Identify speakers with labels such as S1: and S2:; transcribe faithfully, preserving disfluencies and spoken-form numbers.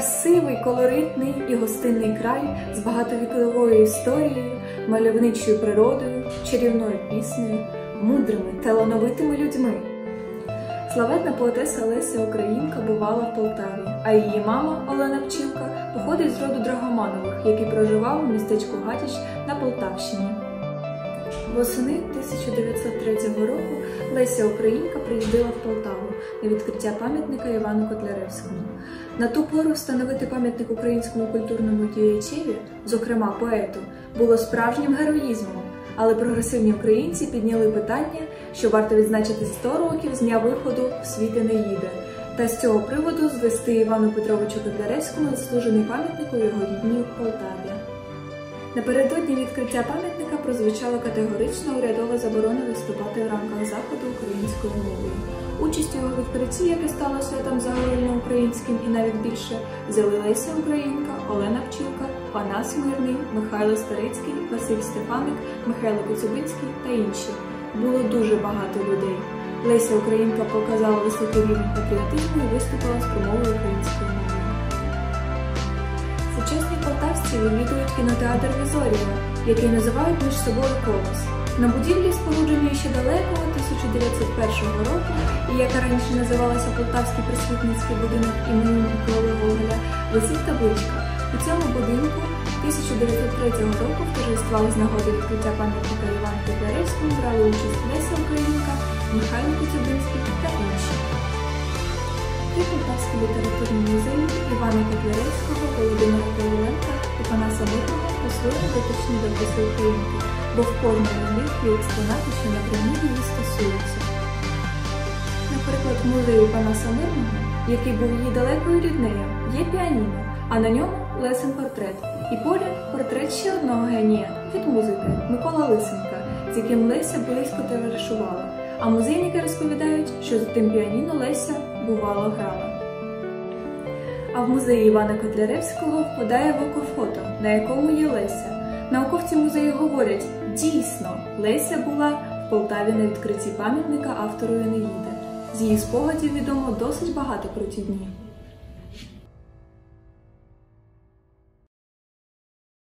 S1: Красивий, колоритний і гостинний край з багатовіковою історією, мальовничою природою, чарівною піснею, мудрими, талановитими людьми. Славетна поетеса Леся Українка бувала в Полтаві, а її мама Олена Пчілка походить з роду Драгоманових, який проживав у містечку Гатіч на Полтавщині. Восени тисяча дев'ятсот третього року Леся Українка приїздила в Полтаву на відкриття пам'ятника Івану Котляревському. На ту пору встановити пам'ятник українському культурному діячеві, зокрема поету, було справжнім героїзмом, але прогресивні українці підняли питання, що варто відзначити сто років з дня виходу «В світ Енеїда», та з цього приводу звести Івану Петровичу Котляревському заслужений пам'ятник у його рідній Полтаві. Напередодні відкриття пам'ятника прозвучала категорична урядова заборона виступати в рамках заходу українською мовою. Участь у його відкритті, яке стало святом загальноукраїнським і навіть більше, взяли Леся Українка, Олена Пчілка, Панас Мирний, Михайло Старицький, Василь Стефаник, Михайло Коцюбинський та інші. Було дуже багато людей. Леся Українка показала високий рівень патріотизму і виступила з промовою українською мовою. Сучасні полтавці відвідують кінотеатр «Візорія», який називають між собою «Колос». На будівлі, спорудженій ще далекого тисяча дев'ятсот першого року, і яка раніше називалася Полтавський просвітницький будинок імені Миколи Гоголя, висить табличка. У цьому будинку тисяча дев'ятсот третього року в торжествах з нагоди відкриття пам'ятника Івану Котляревському брали участь Леся Українка, Михайло Коцюбинський та інші. Три Полтавські літературні музеї Івана Котляревського, Володимира Кириленка і Панаса Мирного по-своєму дотичні до Лесі Українки, бо в кожному з них є експонати, що напряму її стосуються. Наприклад, в музеї Панаса Мирного, який був її далекою ріднею, є піаніно, а на ньому Лесин портрет. І поряд портрет ще одного генія – хіт-музики Микола Лисенка, з яким Леся близько товаришувала. А музейники розповідають, що за тим піаніно Леся бувало грала. А в музеї Івана Котляревського впадає в око фото, на якому є Леся. Науковці музею говорять, дійсно, Леся була в Полтаві на відкритті пам'ятника автору Енеїди. З її спогадів відомо досить багато про ті дні.